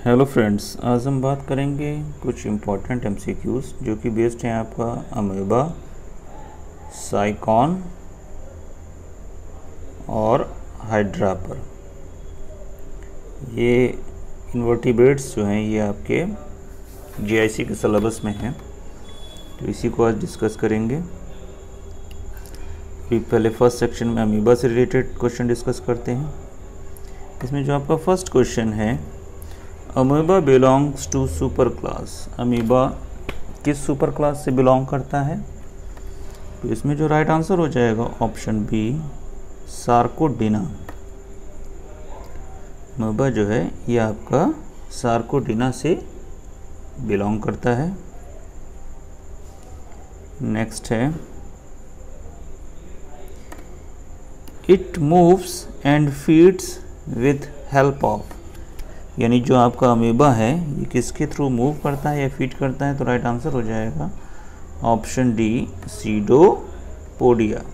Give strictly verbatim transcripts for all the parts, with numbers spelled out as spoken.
Hello friends, आज हम बात करेंगे कुछ इम्पोर्टेंट एमसीक्यूज जो कि बेस्ड हैं आपका अमीबा, साइकॉन और हाइड्रा पर। ये इन्वर्टिब्रेट्स जो हैं ये आपके जीआईसी के सिलेबस में हैं, तो इसी को आज डिस्कस करेंगे। फिर पहले फर्स्ट सेक्शन में अमीबा से रिलेटेड क्वेश्चन डिस्कस करते हैं। इसमें जो आपका फर्स्ट क्वेश्चन है, amoeba belongs to super class. Amoeba किस सुपर क्लास से बिलोंग करता है? तो इसमें जो राइट आंसर हो जाएगा ऑप्शन बी, सार्कोडिना। अमीबा जो है ये आपका सार्कोडिना से बिलोंग करता है। नेक्स्ट है, it moves and feeds with help of. यानी जो आपका अमीबा है ये किसके थ्रू मूव करता है या फीड करता है? तो राइट आंसर हो जाएगा option D, pseudopodia.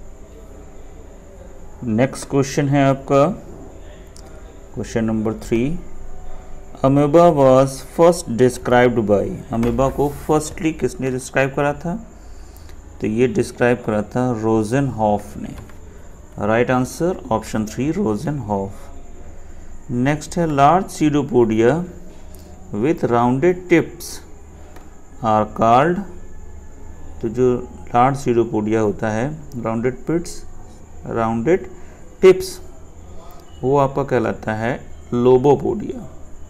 Next question है आपका question number three, amoeba was first described by. Amoeba को फर्स्टली किसने डिस्क्राइब करा था? तो ये डिस्क्राइब करा था रोजेनहॉफ ने। Right answer option three, Rosenhof. Next है, large pseudopodia with rounded tips are called. तो जो लार्ज सीडोपोडिया होता है, राउंडेड पिट्स राउंडेड टिप्स, वो आपका कहलाता है lobopodia.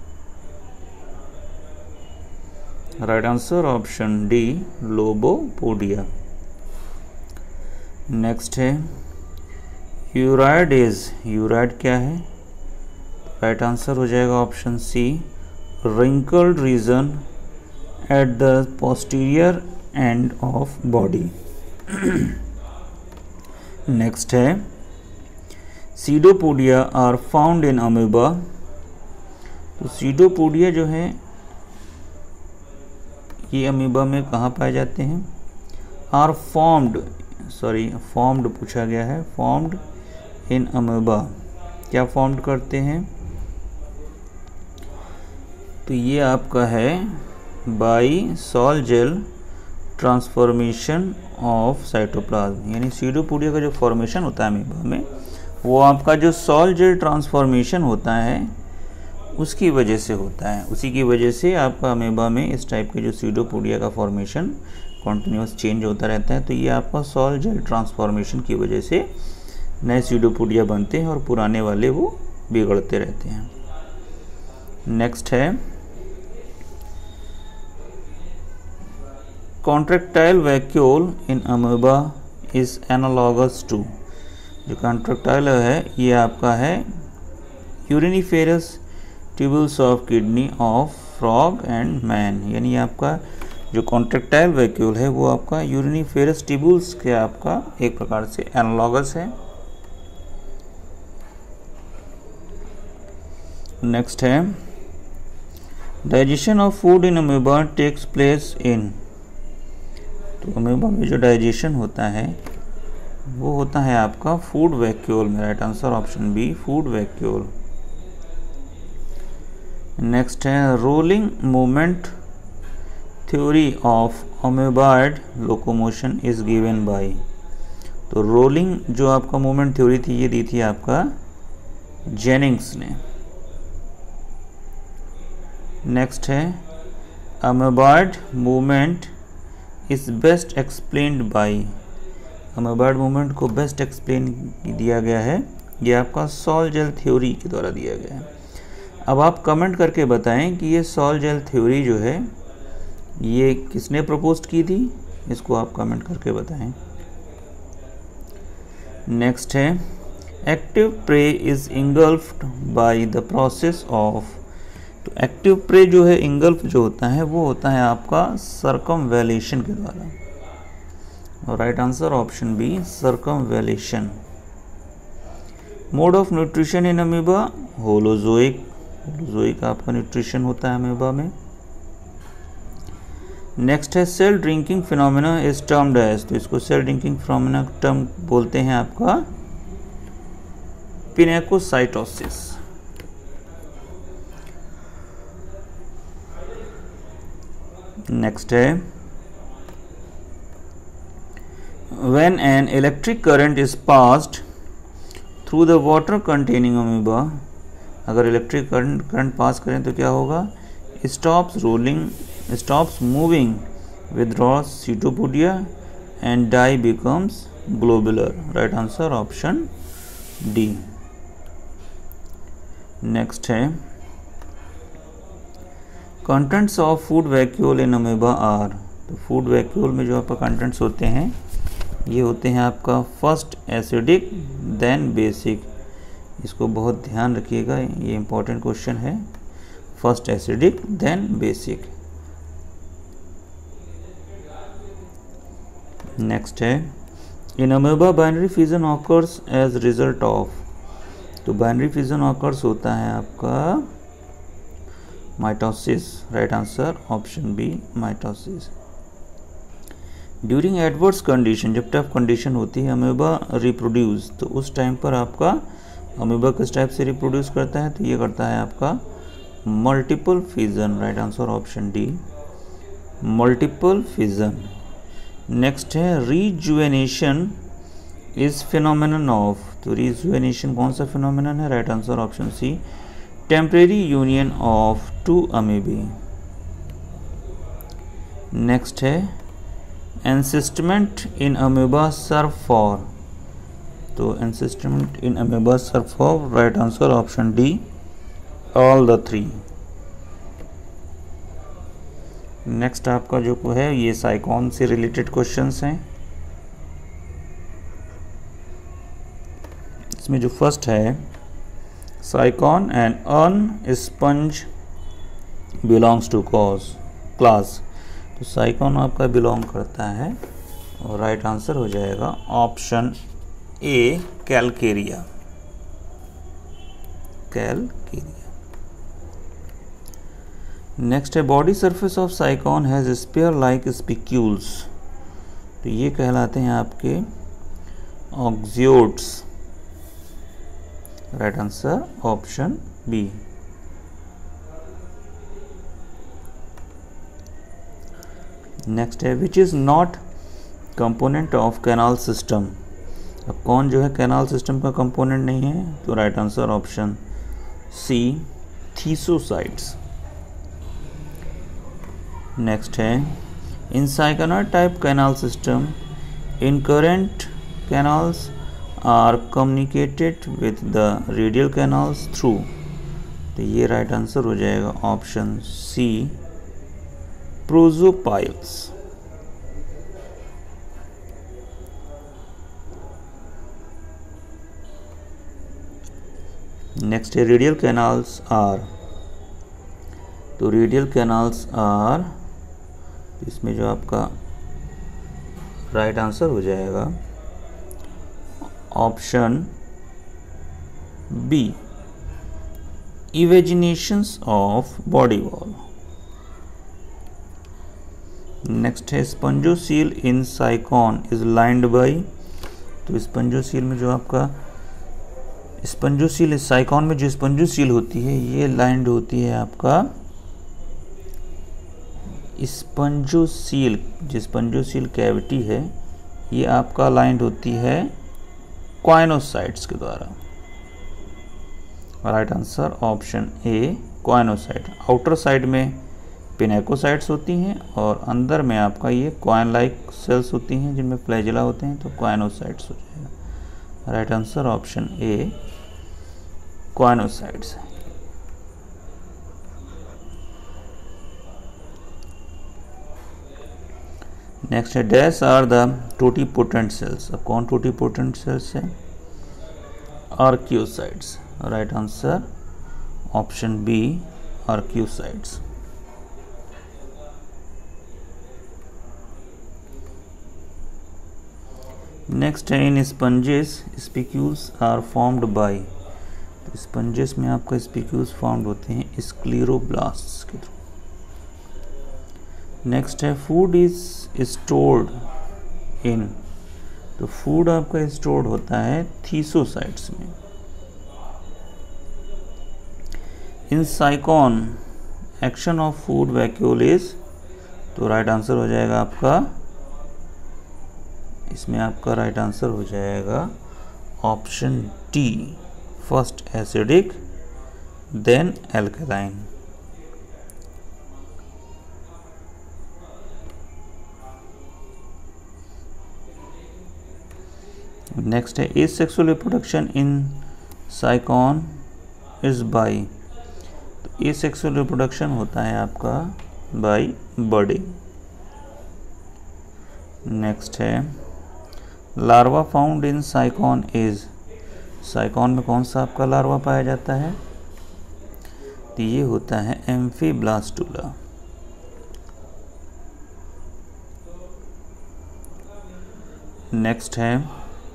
Right answer option D, lobopodia. Next है, यूराइडेज। यूराइड क्या है? राइट आंसर हो जाएगा option C, wrinkled region at the posterior end of body. Next है, pseudopodia are found in amoeba. तो सीडोपोडिया जो है ये अमीबा में कहाँ पाए जाते हैं? आर फॉर्म्ड, सॉरी फॉर्म्ड पूछा गया है, फॉर्म्ड इन अमीबा। क्या फॉर्म्ड करते हैं? तो ये आपका है by sol gel transformation of cytoplasm. यानी सीडोपोडिया का जो फॉर्मेशन होता है अमीबा में, वो आपका जो सॉल जेल ट्रांसफॉर्मेशन होता है उसकी वजह से होता है। उसी की वजह से आपका अमीबा में इस टाइप के जो सीडोपोडिया का फॉर्मेशन कॉन्टिन्यूस चेंज होता रहता है। तो ये आपका सॉल जेल ट्रांसफॉर्मेशन की वजह से नए सीडोपोडिया बनते हैं और पुराने वाले वो बिगड़ते रहते हैं। नेक्स्ट है, contractile vacuole in amoeba is analogous to. जो कॉन्ट्रैक्टाइल है ये आपका है uriniferous tubules of kidney of frog and man. यानी आपका जो कॉन्ट्रैक्टाइल वैक्यूल है वो आपका यूरिनिफेरस ट्यूबुल्स के आपका एक प्रकार से एनालॉगस है। नेक्स्ट है, digestion of food in amoeba takes place in. तो अमीबा में जो डाइजेशन होता है वो होता है आपका फूड वैक्यूल में। Right answer option B, food vacuole. Next है, rolling movement theory of amoeboid locomotion is given by. तो रोलिंग जो आपका मूवमेंट थ्योरी थी ये दी थी आपका जेनिंग्स ने। नेक्स्ट है, amoeboid movement is best explained by. Amoeboid movement को बेस्ट एक्सप्लेन दिया गया है, ये आपका सॉल जेल थ्योरी के द्वारा दिया गया है। अब आप कमेंट करके बताएं कि ये सॉल जेल थ्योरी जो है ये किसने प्रपोज की थी, इसको आप कमेंट करके बताएं। नेक्स्ट है, active prey is engulfed by the process of. तो एक्टिव प्रे जो है इंगल्फ जो होता है वो होता है आपका सर्कमवेलेशन के द्वारा। और right answer option B, circumvallation. Mode of nutrition in amoeba holozoic. Holozoic आपका न्यूट्रिशन होता है अमीबा में। नेक्स्ट है, cell drinking phenomena is termed as. तो इसको सेल ड्रिंकिंग फिनोमेना टर्म बोलते हैं आपका पिनेकोसाइटोसिस। नेक्स्ट है when an electric current is passed through the water containing amoeba, अगर इलेक्ट्रिक करंट करंट पास करें तो क्या होगा, stops rolling stops moving, withdraws pseudopodia and die becomes globular. Right answer option D. Next है contents of food vacuole in amoeba are, तो food vacuole में जो आपका कंटेंट्स होते हैं ये होते हैं आपका फर्स्ट एसिडिक देन बेसिक, इसको बहुत ध्यान रखिएगा, ये इंपॉर्टेंट क्वेश्चन है, first acidic then basic. Next है in amoeba binary fission occurs as result of, तो बाइनरी फिजन ऑकर्स होता है आपका mitosis. Right answer option B mitosis. During adverse condition, जब टफ कंडीशन होती है अमीबा रिप्रोड्यूस, तो उस टाइम पर आपका अमीबा किस टाइप से रिप्रोड्यूस करता है, तो ये करता है आपका multiple fission. Right answer option D multiple fission. Next है रिजुवेनेशन इज फिनोमिनन ऑफ, तो रिजुवेनेशन कौन सा फिनोमिनन है, right answer option C temporary union of two amoebae. Next है encystment in amoeba serve for, तो encystment in amoeba serve for, right answer option D all the three. Next आपका जो है ये साइकॉन से रिलेटेड क्वेश्चंस हैं। इसमें जो फर्स्ट है sycon and urn sponge belongs to cause class, तो साइकॉन आपका बिलोंग करता है और राइट आंसर हो जाएगा option A calcarea, calcarea. Next है body surface of sycon has spear like spicules, तो ये कहलाते हैं आपके ऑक्सियोड्स। Right answer option B. Next है which is not component of canal system, अब कौन जो है कैनाल सिस्टम का कंपोनेंट नहीं है, तो right answer option C thesocytes. Next है in syconoid type canal system incurrent canals are communicated with the radial canals through, तो ये राइट आंसर हो जाएगा ऑप्शन सी प्रोजोपाइल्स। नेक्स्ट है रेडियल कैनाल्स आर, तो रेडियल कैनाल्स आर, इसमें जो आपका राइट आंसर हो जाएगा option B evaginations of body wall. Next है spongocoel in sycon is lined by, तो स्पंजोसील में जो आपका स्पंजोसील साइकॉन में जो स्पंजोसील होती है ये लाइंड होती है आपका स्पंजोसील, जो स्पंजोसील कैविटी है ये आपका लाइंड होती है क्वाइनोसाइट्स के द्वारा। Right answer option A choanocyte. Outer side में पिनेकोसाइट्स होती हैं और अंदर में आपका ये क्वाइन लाइक सेल्स होती हैं जिनमें फ्लैजिला होते हैं, तो क्वाइनोसाइट्स हो जाएगा। Right answer option A choanocytes. Next है dash are the totipotent cells, अब कौन टोटीपोटेंट सेल्स है, archaeocytes. Right answer option B archaeocytes. Next है in sponges spicules are formed by, तो स्पंजेस में आपका स्पिक्यूल्स फॉर्म्ड होते हैं स्क्लेरोब्लास्ट्स के थ्रू। नेक्स्ट है फूड इज स्टोर्ड इन, तो फूड आपका स्टोर्ड होता है थीसोसाइट्स में। In sycon action of food vacuole is तो राइट आंसर हो जाएगा आपका, इसमें आपका राइट आंसर हो जाएगा option D, first acidic then alkaline. Next है asexual reproduction in sycon is by. तो एसेक्सुअल रिप्रोडक्शन होता है आपका बाई बर्डिंग। नेक्स्ट है larva found in sycon is. Sycon में कौन सा आपका लार्वा पाया जाता है? तो ये होता है एम्फीब्लास्टुला। नेक्स्ट है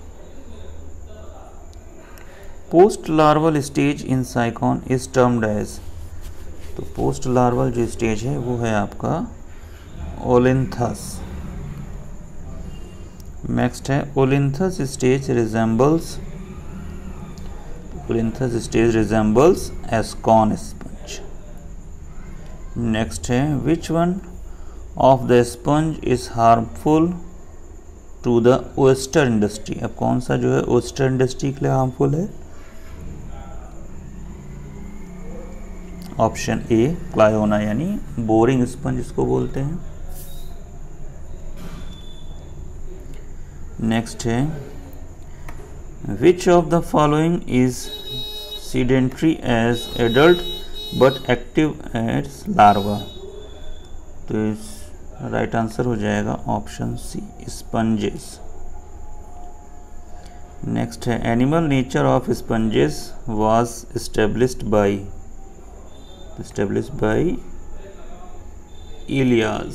post larval stage in sycon is termed as. तो पोस्ट लार्वल जो स्टेज है वो है आपका ओलिन्थस। नेक्स्ट है olynthus stage resembles, olynthus stage resembles ascon sponge. Next है which one of the sponge is harmful to the oyster industry. अब कौन सा जो है ओस्टर इंडस्ट्री के लिए हार्मफुल है? ऑप्शन ए क्लायोना, यानी बोरिंग स्पंज इसको बोलते हैं। नेक्स्ट है which of the following is sedentary as adult but active as larva. तो इस राइट आंसर हो जाएगा ऑप्शन सी स्पंजेस। नेक्स्ट है animal nature of sponges was established by, established by Elias।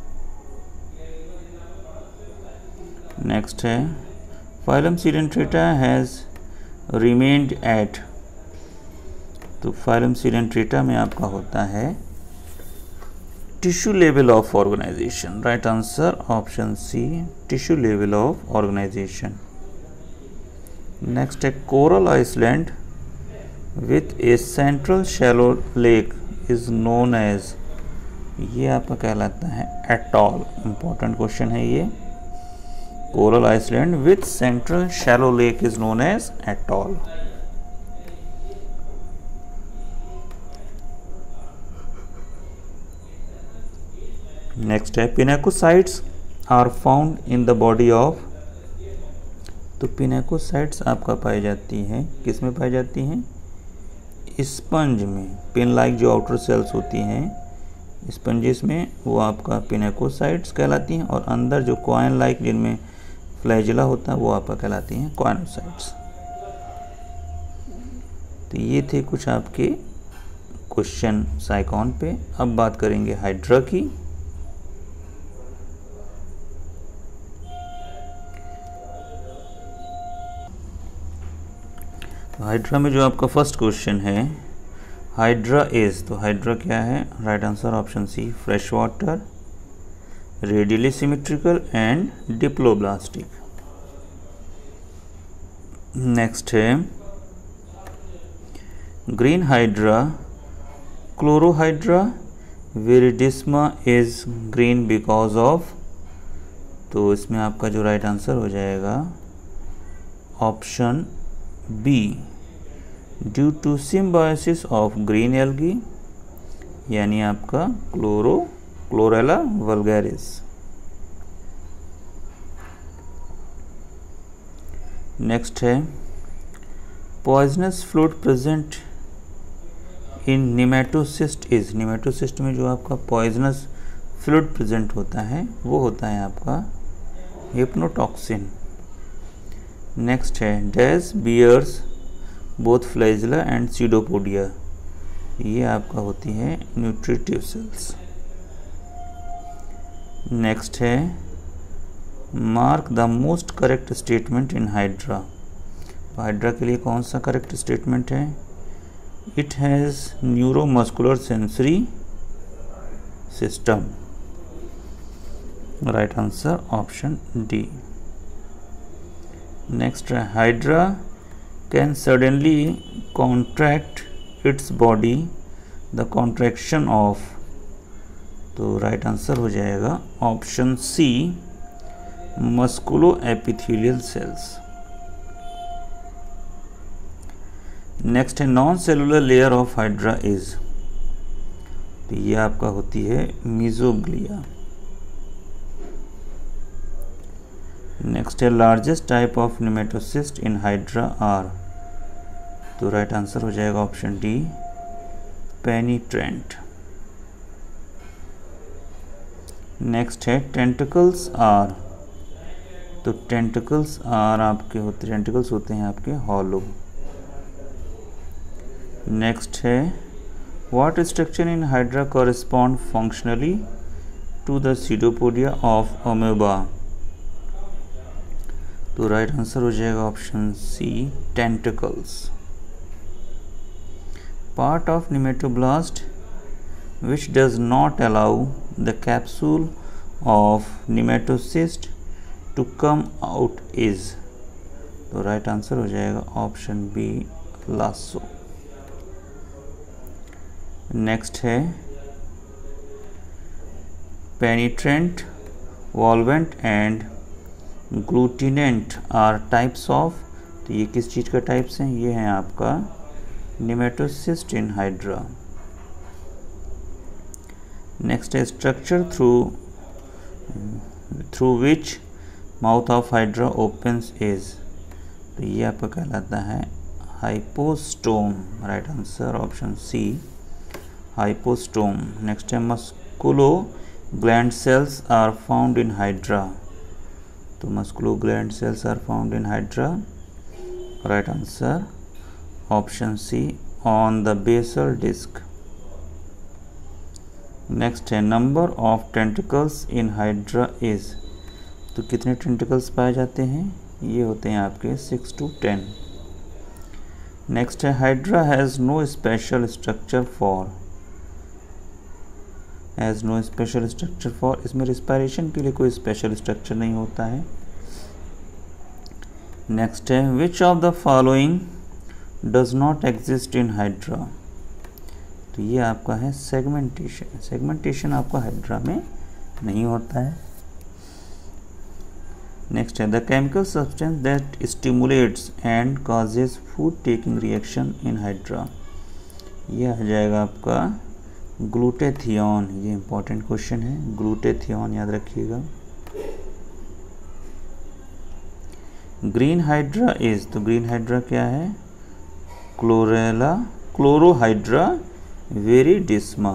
Next है phylum coelenterata has remained at. तो phylum coelenterata में आपका होता है tissue level of organisation. Right answer option C tissue level of organisation. Next है coral island with a central shallow lake is known as. ये आपका कहलाता है एटॉल। इंपॉर्टेंट क्वेश्चन है ये। Coral island with central shallow lake is known as atoll. Next है pinacocytes are found in the body of. तो pinacocytes आपका पाई जाती है, किस में पाई जाती हैं? स्पंज में। पिन लाइक जो आउटर सेल्स होती हैं स्पंजेस में, वो आपका पिनेकोसाइट्स कहलाती हैं, और अंदर जो कॉइन लाइक जिनमें फ्लैजिला होता है वो आपका कहलाती हैं कॉइनोसाइट्स। तो ये थे कुछ आपके क्वेश्चन साइकॉन पे। अब बात करेंगे हाइड्रा की। हाइड्रा में जो आपका फर्स्ट क्वेश्चन है हाइड्रा इज। तो हाइड्रा क्या है? Right answer option C fresh water, radially symmetrical and diploblastic. Next है green hydra, chlorohydra, viridissima is green because of. तो इसमें आपका जो राइट आंसर हो जाएगा option B due to symbiosis of green algae, यानी आपका क्लोरो क्लोरेला वल्गैरिस। नेक्स्ट है poisonous fluid present in nematocyst is. Nematocyst में जो आपका पॉइजनस फ्लूइड प्रेजेंट होता है वो होता है आपका हिप्नोटॉक्सिन। नेक्स्ट है dash bears both flagella and pseudopodia. ये आपका होती है न्यूट्रिटिव सेल्स। नेक्स्ट है mark the most correct statement in hydra. Hydra के लिए कौन सा करेक्ट स्टेटमेंट है? It has neuromuscular sensory system. Right answer option D. Next है hydra can suddenly contract its body the contraction of. तो right answer हो जाएगा option C, musculo epithelial cells. Next है non cellular layer of hydra is, तो ये आपका होती है मीजोग्लिया। नेक्स्ट है largest type of nematocyst in hydra are, तो राइट आंसर हो जाएगा ऑप्शन डी, पेनिट्रेंट। नेक्स्ट है टेंटिकल्स आर, तो टेंटिकल्स आर आपके होते टेंटिकल्स होते हैं आपके हॉलो। नेक्स्ट है what structure in hydra correspond functionally to the pseudopodia of amoeba, तो राइट आंसर हो जाएगा option C, tentacles. Part of nematoblast which does not allow the capsule of nematocyst to come out is, तो right answer हो जाएगा option B, lasso. Next है penetrant, volvent and glutinant are types of, तो ये किस चीज़ का types हैं, ये हैं आपका निमेटोसिस्ट इन हाइड्रा। नेक्स्ट है structure through through which mouth of hydra opens is, तो ये आपका कहलाता है hypostome, right answer option C, hypostome. Next है musculo gland cells are found in hydra, तो musculo gland cells are found in hydra, right answer option C, on the basal disc. Next है number of tentacles in hydra is, तो कितने tentacles पाए जाते हैं, ये होते हैं आपके सिक्स टू टेन। नेक्स्ट है hydra has no special structure for, has no special structure for, इसमें रिस्पायरेशन के लिए कोई स्पेशल स्ट्रक्चर नहीं होता है। नेक्स्ट है which of the following does not exist in hydra, तो ये आपका है सेगमेंटेशन, सेगमेंटेशन आपका हाइड्रा में नहीं होता है। नेक्स्ट है the chemical substance that stimulates and causes food taking reaction in hydra, ये आ जाएगा आपका ग्लूटेथियोन, ये इंपॉर्टेंट क्वेश्चन है, ग्लूटेथियोन याद रखिएगा। ग्रीन हाइड्रा इज, तो ग्रीन हाइड्रा क्या है, क्लोरेला क्लोरोहाइड्रा वेरिडिस्मा।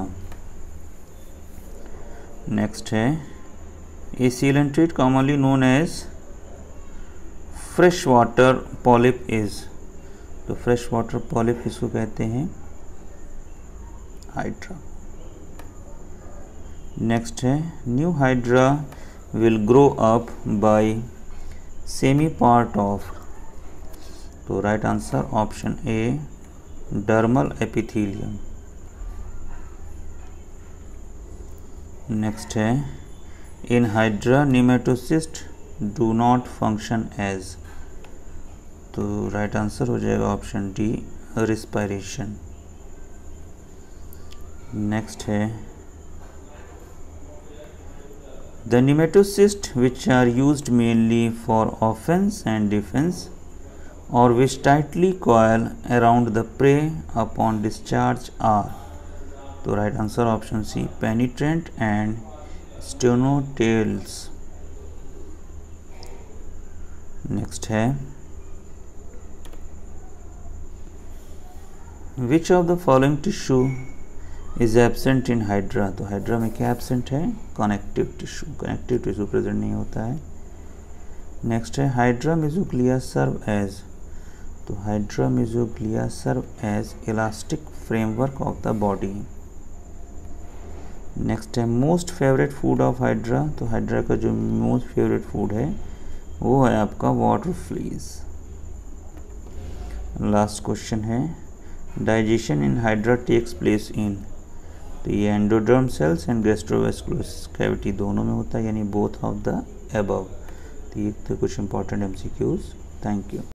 नेक्स्ट है a coelenterate commonly known as fresh water polyp is, तो फ्रेश वाटर पॉलिप इसको कहते हैं हाइड्रा। नेक्स्ट है new hydra will grow up by semi part of, तो right answer option A, dermal epithelium. Next है in hydra nematocyst do not function as, तो right answer हो जाएगा ऑप्शन डी, रिस्पायरेशन। नेक्स्ट है the nematocyst which are used mainly for offence and defence और which tightly coil around the prey upon discharge are, तो right answer option C, penetrant and stenoteles. Next है which of the following tissue is absent in hydra, तो hydra में क्या absent है, connective tissue, connective tissue present नहीं होता है। Next है हाइड्रा मेसोग्लिया सर्व एज, तो hydra mesoglea serve as elastic framework of the body. Next है most favourite food of hydra, तो हाइड्रा का जो मोस्ट फेवरेट फूड है वो है आपका वाटर फ्लीज। लास्ट क्वेश्चन है digestion in hydra takes place in, तो ये endoderm cells and gastrovascular cavity दोनों में होता है, यानी बोथ ऑफ द अबव। तो ये तो कुछ इंपॉर्टेंट एमसीक्यूज। Thank you.